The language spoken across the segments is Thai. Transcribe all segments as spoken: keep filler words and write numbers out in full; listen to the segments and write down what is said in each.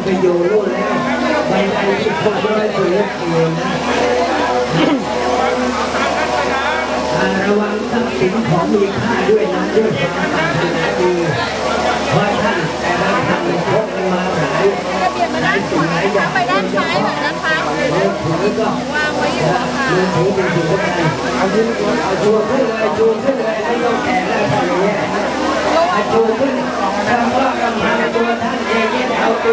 ประโยชน์รู้แล้วไปในที่คนร้อยตัวเล็กเองนะระวังทรัพย์สินของมีค่าด้วยนะด้วยความปรารถนาดีเพราะท่านแต่ละท่านพกมาหลายหลายสิ่งหลายอย่างไปด้านซ้ายหน่อยนะคะมือถือก็วางไว้อยู่ค่ะมือถือเป็นสิ่งสำคัญเอาขึ้นเอาชูขึ้นเลยชูขึ้นเลยไม่ต้องแก่แล้วทำอย่างนี้เอาชูขึ้นคำว่ากำลังตัวท่านเองที่เอาตัว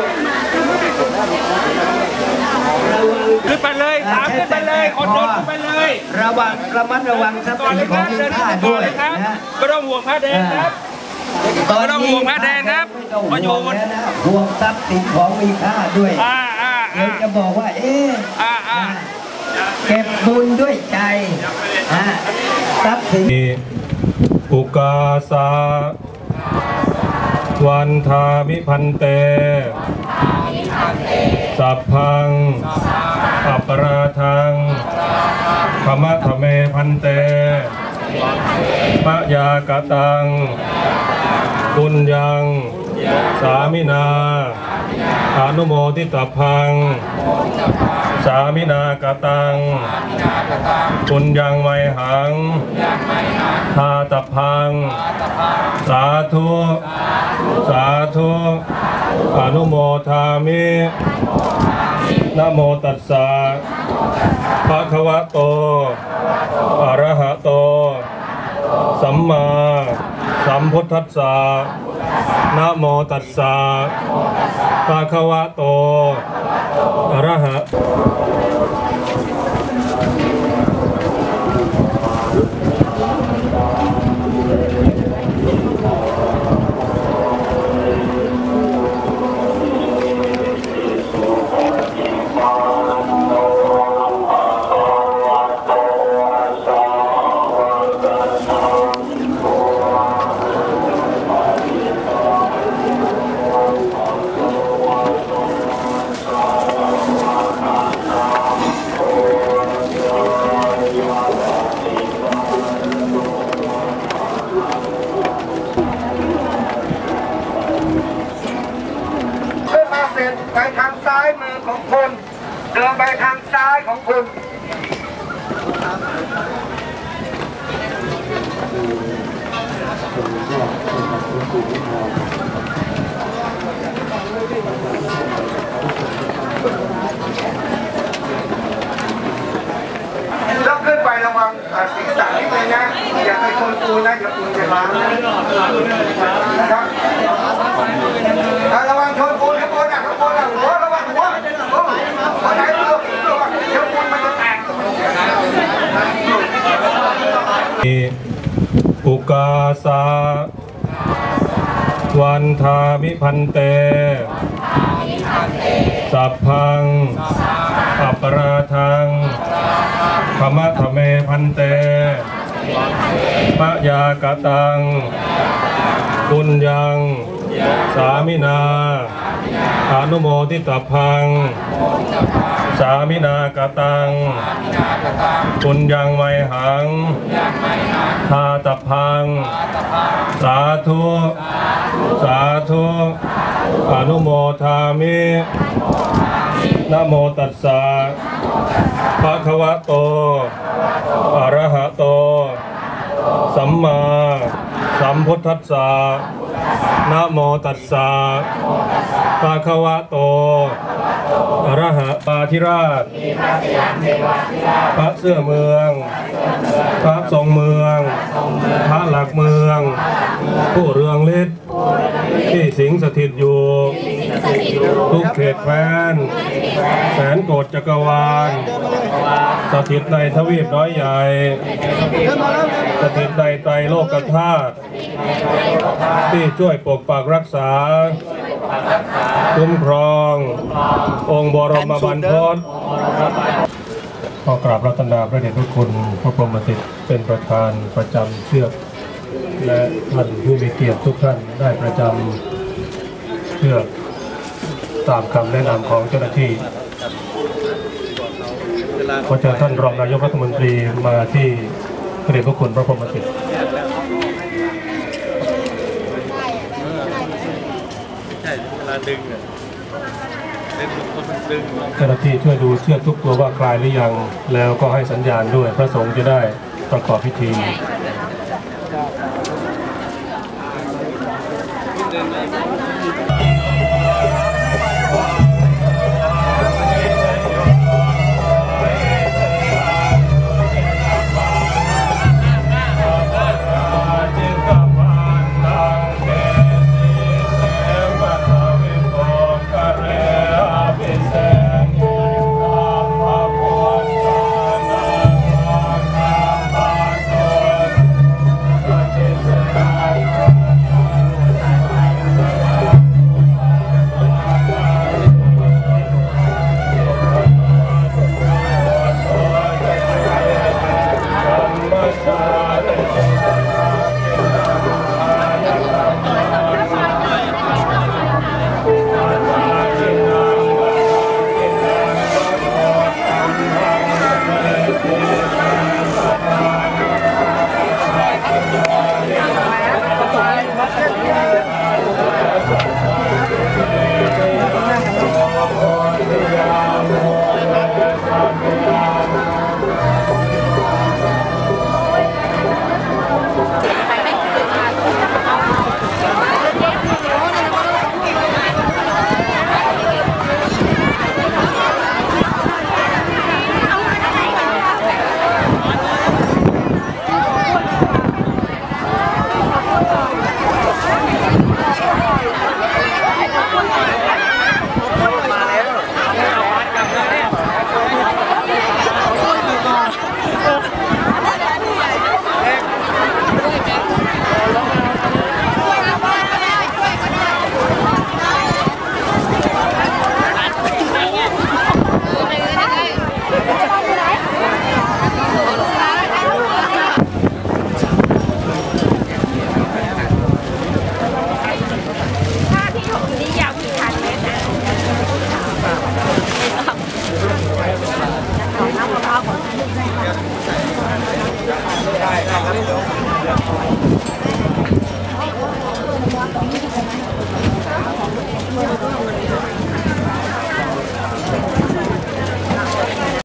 ขึ้นไปเลยตามขึ้นไปเลยคนเดินขึ้นไปเลยระวังระมัดระวังทรัพย์สินของมีค่าด้วยนะไม่ต้องห่วงผ้าแดงครับไม่ต้องห่วงผ้าแดงครับมาอยู่บนห่วงทรัพย์สินของมีค่าด้วยเราจะบอกว่าเอ๊ะเก็บบุญด้วยใจทรัพย์สินอุกาสาวันทามิพันเตสัพพังอัปราทังธรรมะธเมพันเตปะยากตังปุญญังสามินาอนุโมทิตพังสามินากตังปุญญังไมหังทาตพังสาธุสาธุอนุโมทามินะโมตัสสะภะคะวะโตอะระหะโตสัมมาสัมพุทธัสสะนะโมตัสสะภะคะวะโตอะระหะไปทางซ้ายมือของคุณเดินไปทางซ้ายของคุณแล้วขึ้นไประวังศีรษะนิดนึงนะอย่าไปชนปูนนะอย่าปูนจะล้างนะครับระวังชนปูนข้างบนนะข้างบนนะหัวระวังหัวหัวไหนระวังระวังเดี๋ยวปูนมันจะแตกอุกาสาวันทามิพันเตสัพพังอัปราทังธรรมะธเมพันเตปะยากตังปุญญังสามินาอนุโมทิตพังสามินากตังปุญญังไมหังทาตพังสาธุสาธุอนุโมทามินะโมตัสสะภะคะวะโตอะระหะโตสัมมาสัมพุทธัสสะนะโมตัสสะภะคะวะโตอะระหะปาธิราชพระเสื้อเมืองพระทรงเมืองพระหลักเมืองผู้เรืองฤทธิ์ที่สิงสถิตอยู่ทุกเขตแคว้นแสนโกฏจักรวาลสถิตในทวีปน้อยใหญ่สถิตในไตรโลกธาตุที่ช่วยปกปักรักษาคุ้มครององค์บรมบรรพตขอกราบรัตนาพระเดชพระคุณพระพรหมติเป็นประธานประจำเชือกและท่านผู้มีเกียรติทุกท่านได้ประจำเชือกตามคำแนะนำของเจ้าหน้าที่ขอเชิญท่านรองนายกรัฐมนตรีมาที่พระเดชพระคุณพระพรหมติใช่เวลาดึงเจ้าหน้าที่ช่วยดูเชือกทุกตัวว่าคลายหรือยังแล้วก็ให้สัญญาณด้วยพระสงฆ์จะได้ประกอบพิธี